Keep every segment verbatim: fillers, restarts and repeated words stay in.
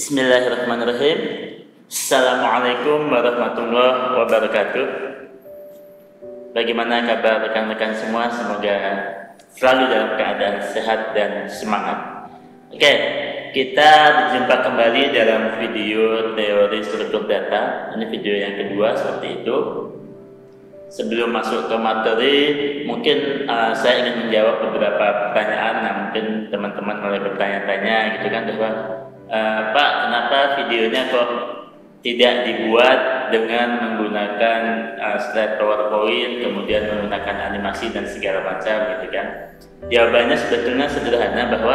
Bismillahirrahmanirrahim. Assalamualaikum warahmatullahi wabarakatuh. Bagaimana kabar rekan-rekan semua? Semoga selalu dalam keadaan sehat dan semangat. Oke, kita berjumpa kembali dalam video teori struktur data. Ini video yang kedua seperti itu. Sebelum masuk ke materi, mungkin uh, saya ingin menjawab beberapa pertanyaan. Nah, mungkin teman-teman mulai bertanya-tanya gitu kan, bahwa uh, Pak, kenapa videonya kok tidak dibuat dengan menggunakan uh, slide PowerPoint, kemudian menggunakan animasi dan segala macam gitu kan? Jawabannya sebetulnya sederhana, bahwa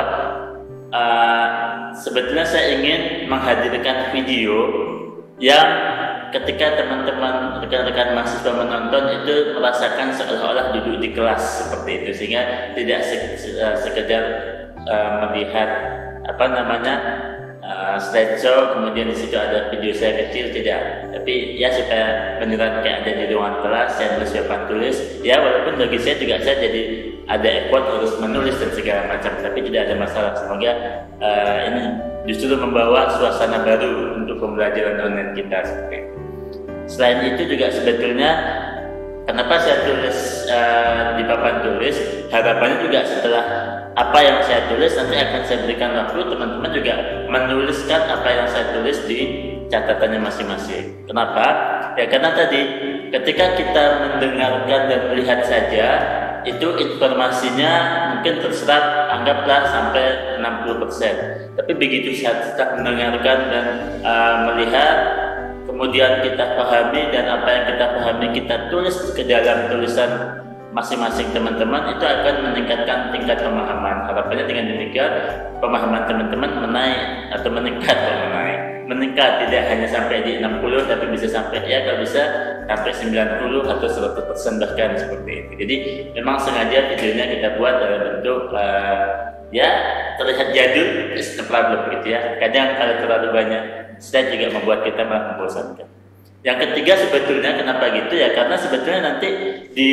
uh, sebetulnya saya ingin menghadirkan video yang ketika teman-teman rekan-rekan mahasiswa menonton itu merasakan seolah-olah duduk di kelas seperti itu, sehingga tidak se sekedar uh, melihat apa namanya uh, slideshow kemudian di situ ada video saya kecil, tidak, tapi ya supaya beneran kayak ada di ruangan kelas, saya nulis papan tulis ya, walaupun bagi saya juga saya jadi ada effort harus menulis dan segala macam, tapi tidak ada masalah. Semoga uh, ini justru membawa suasana baru untuk pembelajaran online kita seperti itu. Selain itu juga sebetulnya kenapa saya tulis uh, di papan tulis, harapannya juga setelah apa yang saya tulis nanti akan saya berikan waktu teman-teman juga menuliskan apa yang saya tulis di catatannya masing-masing. Kenapa? Ya karena tadi ketika kita mendengarkan dan melihat saja, itu informasinya mungkin terserap anggaplah sampai enam puluh persen. Tapi begitu kita mendengarkan dan uh, melihat, kemudian kita pahami, dan apa yang kita pahami kita tulis ke dalam tulisan masing-masing teman-teman, itu akan meningkatkan tingkat pemahaman. Harapannya dengan demikian pemahaman teman-teman menaik atau meningkat, atau menaik meningkat tidak hanya sampai di enam puluh, tapi bisa sampai ya kalau bisa sampai sembilan puluh atau seratus persen bahkan seperti itu. Jadi memang sengaja videonya kita buat dalam bentuk uh, ya terlihat jadul, is no problem begitu ya. Kadang kalau terlalu banyak slide juga membuat kita malah membosankan. Yang ketiga sebetulnya kenapa gitu ya, karena sebetulnya nanti di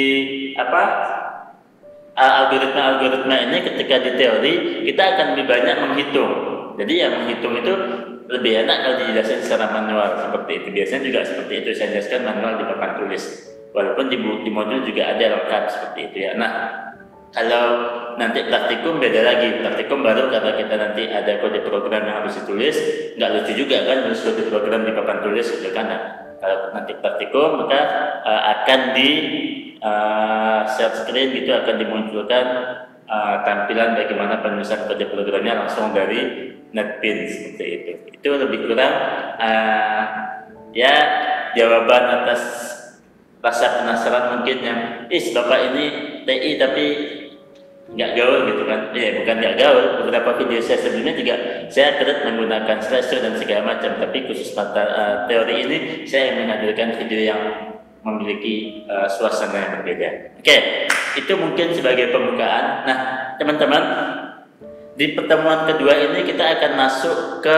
apa algoritma-algoritma ini ketika di teori kita akan lebih banyak menghitung. Jadi ya menghitung itu lebih enak kalau dijelaskan secara manual seperti itu. Biasanya juga seperti itu saya jelaskan manual di papan tulis. Walaupun di, di modul juga ada lengkap seperti itu ya. Nah, kalau nanti praktikum beda lagi. Praktikum baru karena kita nanti ada kode program yang harus ditulis. Nggak lucu juga kan nulis kode program di papan tulis gitu kan. Nah, kalau nanti praktikum maka uh, akan di uh, share screen gitu, akan dimunculkan uh, tampilan bagaimana penulisan kode programnya langsung dari NetBeans seperti itu. Itu lebih kurang uh, ya jawaban atas rasa penasaran mungkin yang is bapak ini T I tapi nggak gaul gitu kan. Ya bukan nggak gaul, beberapa video saya sebelumnya juga saya kerap menggunakan slideshow dan segala macam, tapi khusus mata uh, teori ini saya menghadirkan video yang memiliki uh, suasana yang berbeda. Oke, itu mungkin sebagai pembukaan. Nah teman-teman, di pertemuan kedua ini kita akan masuk ke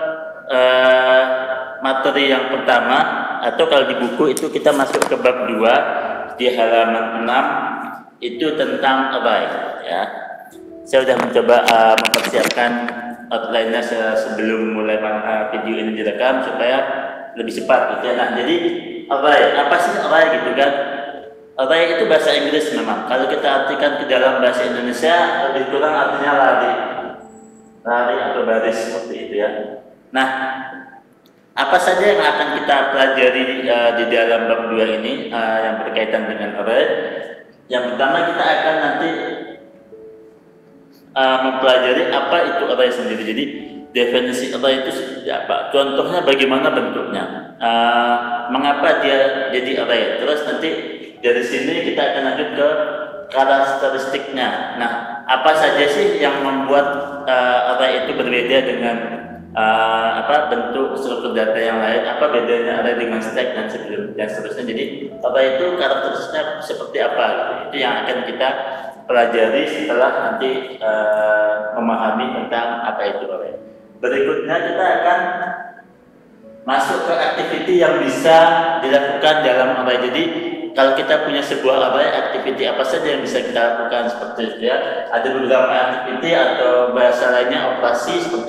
uh, materi yang pertama, atau kalau di buku itu kita masuk ke bab dua di halaman enam, itu tentang array ya. Saya sudah mencoba uh, mempersiapkan outline-nya sebelum mulai uh, video ini direkam supaya lebih cepat gitu ya. Nah, jadi array, apa sih array gitu kan? Array itu bahasa Inggris memang. Kalau kita artikan ke dalam bahasa Indonesia lebih kurang artinya lari. Lari atau baris seperti itu ya. Nah, apa saja yang akan kita pelajari uh, di dalam bab dua ini uh, yang berkaitan dengan array? Yang pertama kita akan nanti uh, mempelajari apa itu array sendiri. Jadi definisi array itu seperti apa? Contohnya bagaimana bentuknya? Uh, mengapa dia jadi array? Terus nanti dari sini kita akan lanjut ke karakteristiknya. Nah, apa saja sih yang membuat uh, array itu berbeda dengan uh, apa bentuk struktur data yang lain? Apa bedanya array dengan stack dan sebelum dan seterusnya? Jadi array itu karakteristiknya seperti apa? Itu yang akan kita pelajari setelah nanti uh, memahami tentang apa itu array. Berikutnya kita akan masuk ke activity yang bisa dilakukan dalam array. Jadi kalau kita punya sebuah array, activity apa saja yang bisa kita lakukan seperti itu ya. Ada beberapa activity atau bahasa lainnya operasi seperti itu.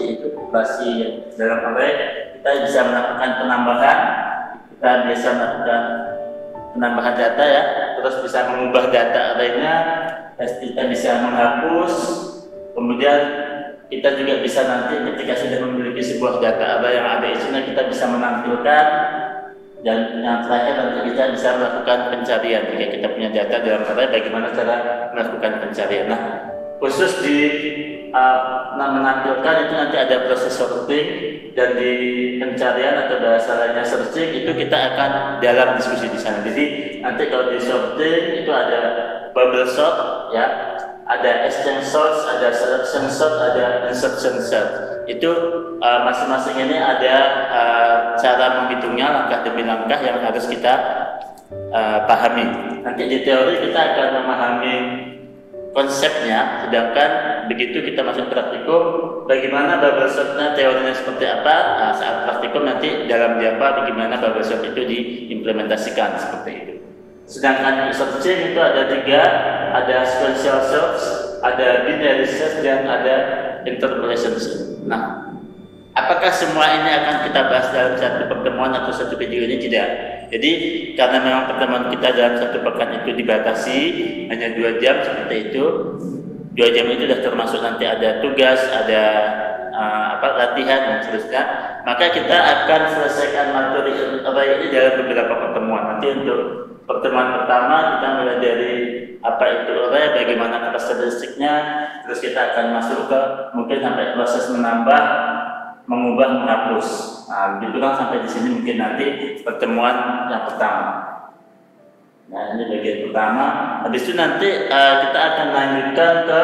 operasi dalam array, kita bisa melakukan penambahan, kita bisa melakukan penambahan data ya, terus bisa mengubah data arraynya, kita bisa menghapus, kemudian kita juga bisa nanti ketika sudah memiliki sebuah data array yang ada isinya, kita bisa menampilkan, dan yang terakhir nanti kita bisa melakukan pencarian. Jika kita punya data dalam array, bagaimana cara melakukan pencarian. Nah, khusus di uh, menampilkan itu nanti ada proses sorting, dan di pencarian atau bahasa lainnya searching itu kita akan dalam diskusi di sana. Jadi nanti kalau di sorting itu ada bubble sort ya, ada exchange sort, ada selection sort, ada insertion sort. Itu uh, masing-masing ini ada uh, cara menghitungnya langkah demi langkah yang harus kita uh, pahami. Nanti di teori kita akan memahami konsepnya, sedangkan begitu kita masuk praktikum, bagaimana bubble sortnya, teorinya seperti apa, nah, saat praktikum nanti dalam Java bagaimana bubble sort itu diimplementasikan seperti itu. Sedangkan searching itu ada tiga, ada sequential search, ada binary search, dan ada interpolation search. Nah, apakah semua ini akan kita bahas dalam satu pertemuan atau satu video ini? Tidak. Jadi karena memang pertemuan kita dalam satu pekan itu dibatasi hanya dua jam seperti itu. Dua jam itu sudah termasuk nanti ada tugas, ada uh, apa latihan dan seterusnya. Maka kita akan selesaikan materi array ini dalam beberapa pertemuan. Nanti untuk pertemuan pertama kita mulai dari apa itu array, bagaimana karakteristiknya, terus kita akan masuk ke mungkin sampai proses menambah, mengubah, menghapus. Nah, begitu kan sampai di sini mungkin nanti pertemuan yang pertama. Nah, ini bagian pertama. Habis itu nanti uh, kita akan lanjutkan ke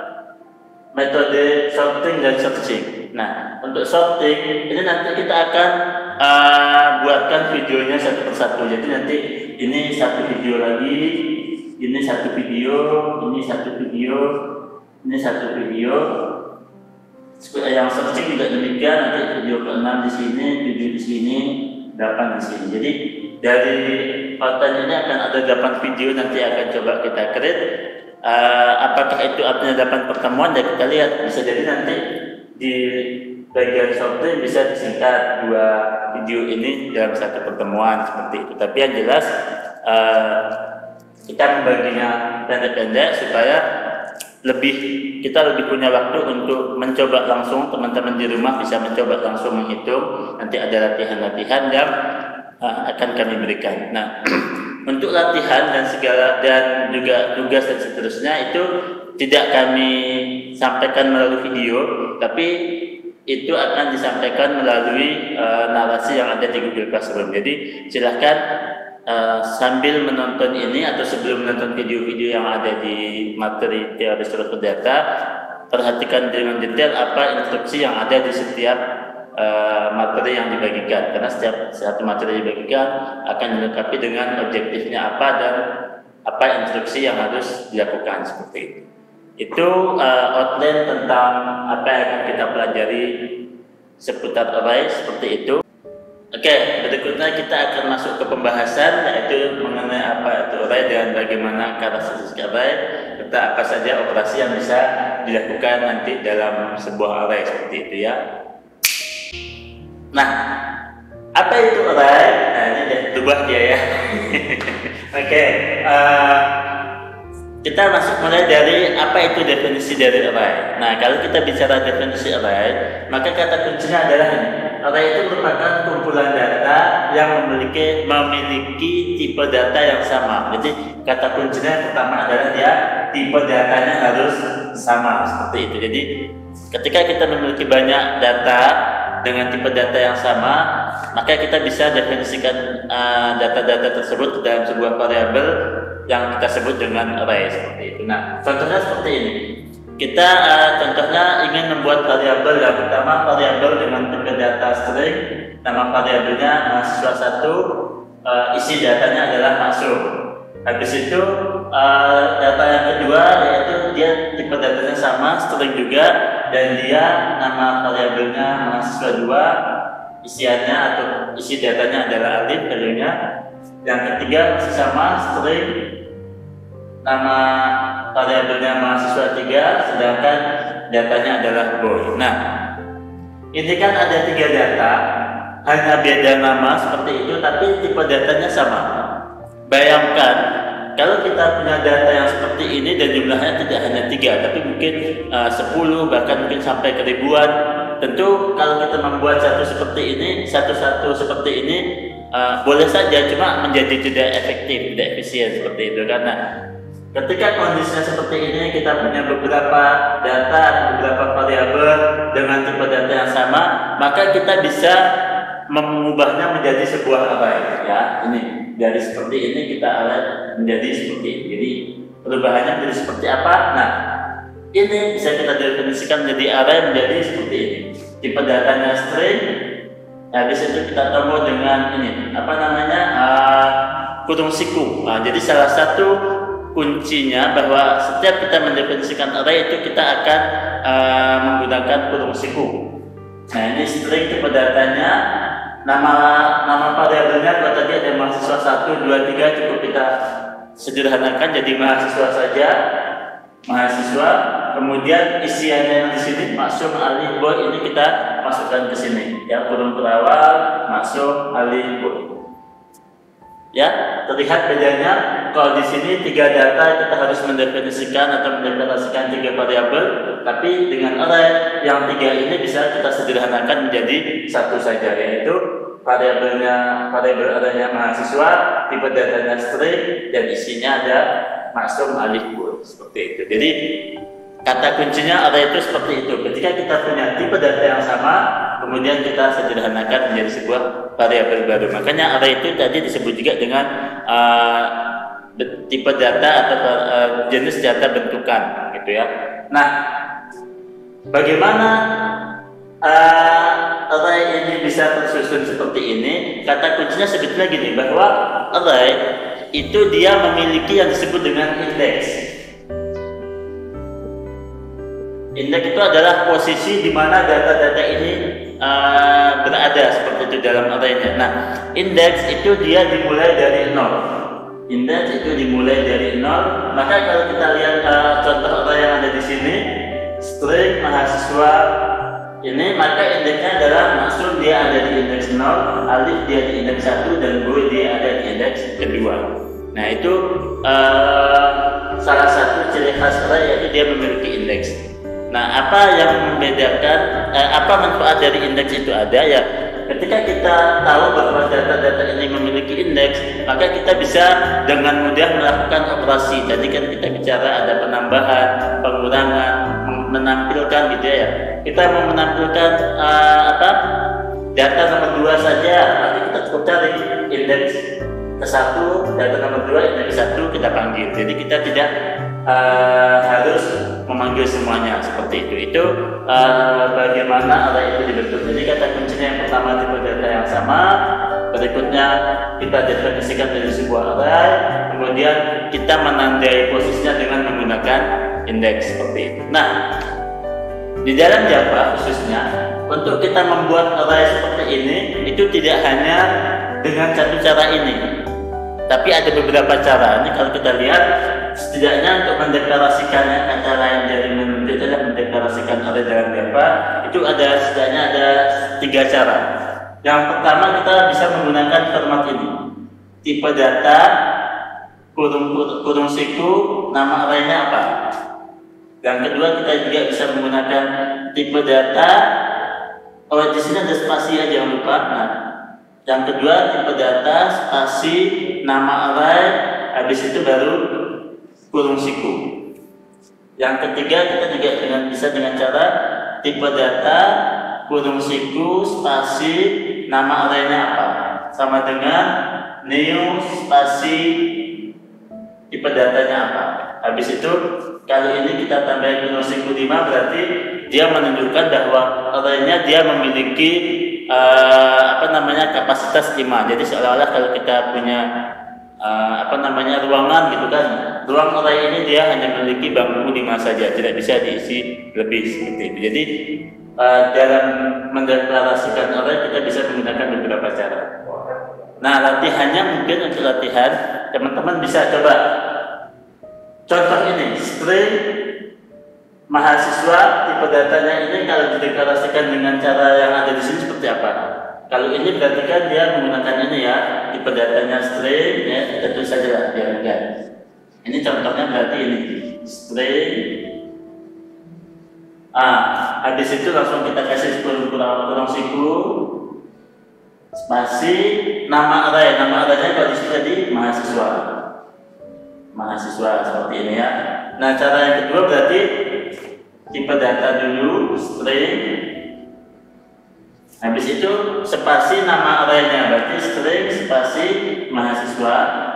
metode sorting dan searching. Nah, untuk sorting ini nanti kita akan uh, buatkan videonya satu persatu. Jadi nanti ini satu video lagi, ini satu video, ini satu video, ini satu video. Yang searching juga demikian, nanti video keenam di sini, video di sini, delapan di sini. Jadi dari konten ini akan ada delapan video, nanti akan coba kita create. Uh, apakah itu artinya delapan pertemuan? Ya kita lihat. Bisa jadi nanti di bagian sorting bisa disingkat dua video ini dalam satu pertemuan seperti itu. Tapi yang jelas uh, kita membaginya pendek-pendek supaya lebih kita lebih punya waktu untuk mencoba langsung. Teman-teman di rumah bisa mencoba langsung menghitung. Nanti ada latihan-latihan yang uh, akan kami berikan. Nah, untuk latihan dan segala dan juga tugas dan seterusnya itu tidak kami sampaikan melalui video, tapi itu akan disampaikan melalui uh, narasi yang ada di Google Classroom. Jadi silahkan uh, sambil menonton ini atau sebelum menonton video-video yang ada di materi teori struktur data, perhatikan dengan detail apa instruksi yang ada di setiap Uh, materi yang dibagikan, karena setiap satu materi dibagikan akan dilengkapi dengan objektifnya apa dan apa instruksi yang harus dilakukan seperti itu. Itu uh, outline tentang apa yang akan kita pelajari seputar array seperti itu. Oke, berikutnya kita akan masuk ke pembahasan, yaitu mengenai apa itu array dan bagaimana karakteristik array, serta apa saja operasi yang bisa dilakukan nanti dalam sebuah array seperti itu ya. Nah, apa itu array? Nah, ini udah berubah dia ya. Oke, okay, uh, kita masuk mulai dari apa itu definisi dari array. Nah, kalau kita bicara definisi array, maka kata kuncinya adalah ini. Array itu merupakan kumpulan data yang memiliki memiliki tipe data yang sama. Jadi kata kuncinya yang pertama adalah dia tipe datanya harus sama seperti itu. Jadi ketika kita memiliki banyak data dengan tipe data yang sama, maka kita bisa definisikan data-data uh, tersebut dalam sebuah variabel yang kita sebut dengan array seperti itu. Nah, contohnya seperti ini. Kita uh, contohnya ingin membuat variabel yang pertama, variabel dengan tipe data string, nama variabelnya mahasiswa satu, uh, isi datanya adalah masuk. Habis itu uh, data yang kedua yaitu dia tipe datanya sama, string juga, dan dia nama variabelnya mahasiswa dua, isiannya atau isi datanya adalah alif valuenya. Yang ketiga masih sama, string, nama variabelnya mahasiswa tiga, sedangkan datanya adalah boy. Nah, Ini kan ada tiga data, hanya beda nama seperti itu, tapi tipe datanya sama. Bayangkan kalau kita punya data yang seperti ini dan jumlahnya tidak hanya tiga, tapi mungkin uh, sepuluh, bahkan mungkin sampai ke ribuan. Tentu kalau kita membuat satu seperti ini, satu-satu seperti ini, uh, boleh saja, cuma menjadi tidak efektif, tidak efisien seperti itu. Karena ketika kondisinya seperti ini, kita punya beberapa data, beberapa variabel dengan tipe data yang sama, maka kita bisa mengubahnya menjadi sebuah array. Ya, ini dari seperti ini kita array menjadi seperti ini. Jadi perubahannya menjadi seperti apa? Nah, ini bisa kita definisikan menjadi array menjadi seperti ini. Tipe datanya string. Habis itu kita tombol dengan ini apa namanya uh, kurung siku. Nah, jadi salah satu kuncinya bahwa setiap kita mendefinisikan array itu kita akan uh, menggunakan kurung siku. Nah, ini string tipe datanya, nama nama variabelnya kalau tadi ada mahasiswa satu, dua, tiga, cukup kita sederhanakan jadi mahasiswa saja, mahasiswa. Kemudian isiannya yang di sini maksum, alif, boy, ini kita masukkan ke sini. Ya, kurung berawal, maksum, alif, boy. Ya, terlihat bedanya. Kalau di sini tiga data kita harus mendefinisikan atau mendeklarasikan tiga variabel, tapi dengan array yang tiga ini bisa kita sederhanakan menjadi satu saja, yaitu variabelnya variabel arraynya mahasiswa, tipe datanya string, dan isinya ada maksum, alif, boy, seperti itu. Jadi kata kuncinya array itu seperti itu. Ketika kita punya tipe data yang sama, kemudian kita sederhanakan menjadi sebuah variabel baru. Makanya array itu tadi disebut juga dengan uh, tipe data atau uh, jenis data bentukan, gitu ya. Nah, bagaimana uh, array ini bisa tersusun seperti ini? Kata kuncinya sebetulnya gini, bahwa array itu dia memiliki yang disebut dengan indeks. Indeks itu adalah posisi di mana data-data ini uh, berada seperti itu dalam arraynya. Nah, indeks itu dia dimulai dari nol. Indeks itu dimulai dari nol. Maka kalau kita lihat uh, contoh array yang ada di sini, string mahasiswa ini, maka indeksnya adalah maksud dia ada di indeks nol, alif dia di indeks satu, dan boy dia ada di indeks kedua. Nah, itu uh, salah satu ciri khas array, yaitu dia memiliki indeks. Nah, apa yang membedakan, eh, apa manfaat dari indeks itu ada ya? Ketika kita tahu bahwa data-data ini memiliki indeks, maka kita bisa dengan mudah melakukan operasi. Tadi kan kita bicara ada penambahan, pengurangan, menampilkan gitu ya. Kita mau menampilkan uh, apa? Data nomor dua saja, nanti kita cukup cari indeks ke satu, data nomor dua, indeks satu kita panggil. Jadi kita tidak Uh, harus memanggil semuanya seperti itu. Itu uh, bagaimana array itu dibentuk. Jadi kata kuncinya yang pertama tipe data yang sama, berikutnya kita definisikan dari sebuah array, kemudian kita menandai posisinya dengan menggunakan indeks seperti itu. Nah, di dalam Java khususnya untuk kita membuat array seperti ini itu tidak hanya dengan satu cara ini, tapi ada beberapa cara. Ini kalau kita lihat, setidaknya untuk mendeklarasikannya, kata lain dari menunjuk adalah mendeklarasikan array dalam Java, itu ada setidaknya ada tiga cara. Yang pertama, kita bisa menggunakan format ini, tipe data kurung kurung siku, nama arraynya apa. Yang kedua, kita juga bisa menggunakan tipe data, oh di sini ada spasi ya, jangan lupa. Nah, yang kedua tipe data spasi nama array, habis itu baru kurung siku. Yang ketiga, kita juga dengan bisa dengan cara tipe data kurung siku spasi nama arraynya apa, sama dengan new spasi tipe datanya apa. Habis itu kalau ini kita tambahin kurung siku lima, berarti dia menunjukkan bahwa arraynya dia memiliki uh, apa namanya kapasitas lima. Jadi seolah-olah kalau kita punya Uh, apa namanya ruangan gitu kan, ruang array ini dia hanya memiliki bangku lima saja, tidak bisa diisi lebih seperti itu. Jadi uh, dalam mendeklarasikan array kita bisa menggunakan beberapa cara. Nah, latihannya mungkin untuk latihan teman-teman bisa coba contoh ini, string mahasiswa tipe datanya ini kalau dideklarasikan dengan cara yang ada di sini seperti apa? Kalau ini berarti kan dia menggunakan ini ya, tipe datanya string ya, kita tulis saja lah biar mudah. Ini contohnya berarti ini string. Ah, habis itu langsung kita kasih kurung kurung siku spasi nama array, nama arraynya kalau di sini tadi mahasiswa. Mahasiswa seperti ini ya. Nah, cara yang kedua berarti tipe data dulu string. Habis itu spasi nama arraynya, berarti string spasi mahasiswa.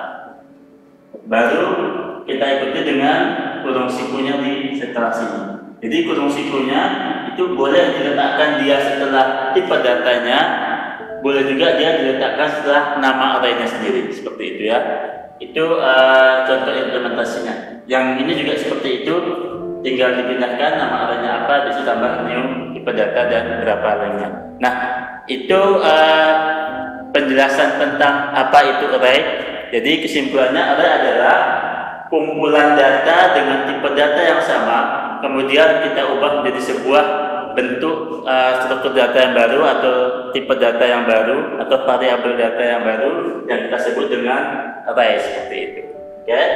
Baru kita ikuti dengan kurung sikunya di setelah sini. Jadi kurung sikunya itu boleh diletakkan dia setelah tipe datanya, boleh juga dia diletakkan setelah nama arraynya sendiri, seperti itu ya. Itu uh, contoh implementasinya. Yang ini juga seperti itu, tinggal dipindahkan nama arraynya apa, bisa tambah new tipe data dan berapa arraynya. Nah, itu uh, penjelasan tentang apa itu array. Jadi kesimpulannya array adalah kumpulan data dengan tipe data yang sama, kemudian kita ubah menjadi sebuah bentuk uh, struktur data yang baru atau tipe data yang baru atau variabel data yang baru yang kita sebut dengan array seperti itu. Oke? Okay?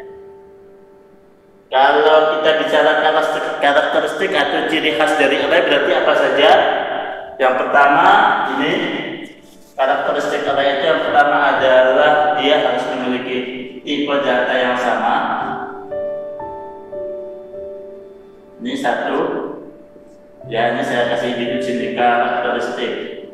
Kalau kita bicara karakteristik atau ciri khas dari array berarti apa saja? Yang pertama ini karakteristik array itu yang pertama adalah dia harus memiliki tipe data yang sama. Ini satu. Ya, ini saya kasih di sini karakteristik.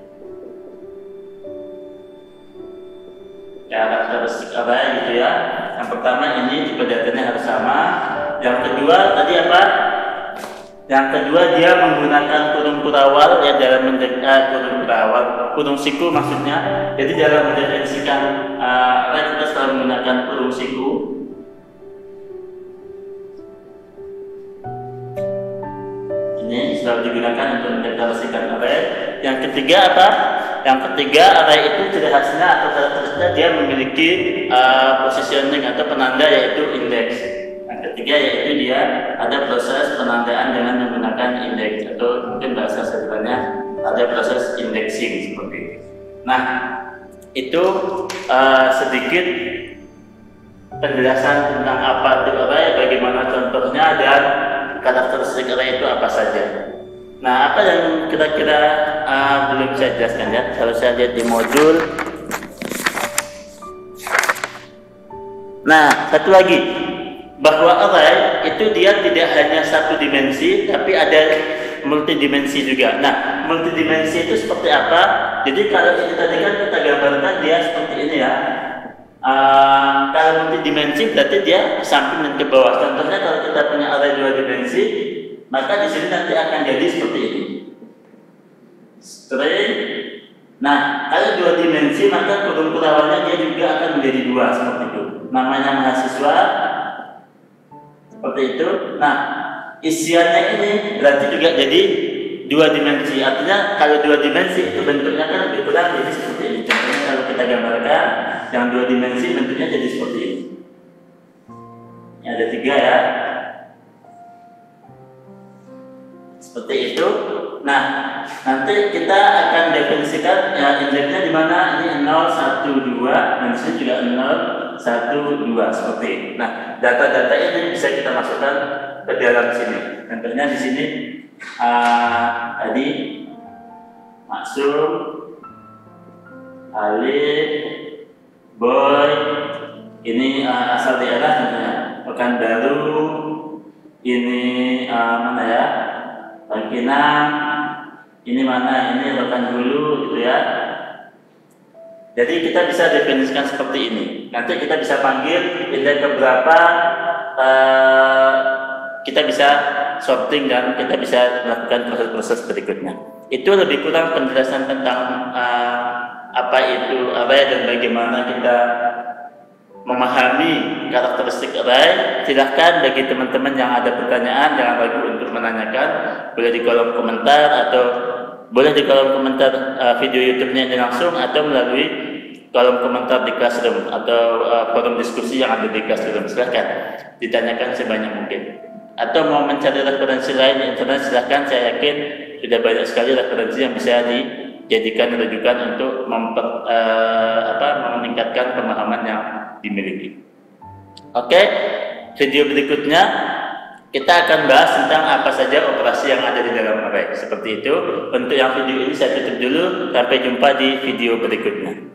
Karakteristik array gitu ya. Yang pertama ini tipe datanya harus sama. Yang kedua tadi apa? Yang kedua dia menggunakan kurung kurawal ya dalam mendefinisikan kurung kurawal, kurung siku maksudnya. Jadi dalam mendefinisikan uh, array kita selalu menggunakan kurung siku. Ini selalu digunakan untuk mendeklarasikan array. Yang ketiga apa? Yang ketiga array itu ciri khasnya atau karakteristiknya dia memiliki uh, positioning atau penanda yaitu indeks. Yang ketiga yaitu dia ada proses penandaan dengan menggunakan indeks atau mungkin bahasa sederhananya ada proses indexing seperti itu. Nah, itu uh, sedikit penjelasan tentang apa itu array, bagaimana contohnya dan karakteristik array itu apa saja. Nah, apa yang kira-kira uh, belum saya jelaskan ya? Kalau saya lihat di modul. Nah, satu lagi bahwa array itu dia tidak hanya satu dimensi, tapi ada multidimensi juga. Nah, multidimensi itu seperti apa? Jadi kalau ini tadi kan kita gambarkan dia seperti ini ya. Uh, kalau multidimensi berarti dia ke samping dan ke bawah. Contohnya kalau kita punya array dua dimensi, maka di sini nanti akan jadi seperti ini. String. Nah, kalau dua dimensi maka kurung kurawalnya dia juga akan menjadi dua seperti itu. Namanya mahasiswa seperti itu. Nah, isiannya ini berarti juga jadi dua dimensi. Artinya kalau dua dimensi itu bentuknya kan lebih kurang jadi seperti ini. Contohnya kalau kita gambarkan yang dua dimensi bentuknya jadi seperti ini. Ini ada tiga ya. Seperti itu. Nah, nanti kita akan definisikan ya indeksnya di mana ini nol, satu, dua dan di sini juga nol, satu, dua seperti ini. Nah, data-data ini bisa kita masukkan ke dalam sini. Contohnya di sini uh, tadi maksum, alif, boy, ini uh, asal daerah contohnya Pekanbaru, ini uh, mana ya? Bangkinang, ini mana? Ini Rokan Hulu gitu ya. Jadi kita bisa definisikan seperti ini. Nanti kita bisa panggil indeks keberapa, uh, kita bisa sorting dan kita bisa melakukan proses-proses berikutnya. Itu lebih kurang penjelasan tentang uh, apa itu array dan bagaimana kita memahami karakteristik array. Silahkan bagi teman-teman yang ada pertanyaan jangan ragu untuk menanyakan, boleh di kolom komentar atau boleh di kolom komentar uh, video YouTube-nya ini langsung atau melalui kolom komentar di Classroom atau uh, forum diskusi yang ada di Classroom. Silahkan ditanyakan sebanyak mungkin. atau mau mencari referensi lain di internet, silahkan. Saya yakin sudah banyak sekali referensi yang bisa dijadikan rujukan untuk memper, eh, apa, meningkatkan pemahaman yang dimiliki. Oke, video berikutnya kita akan bahas tentang apa saja operasi yang ada di dalam array. Seperti itu. Untuk yang video ini saya tutup dulu. Sampai jumpa di video berikutnya.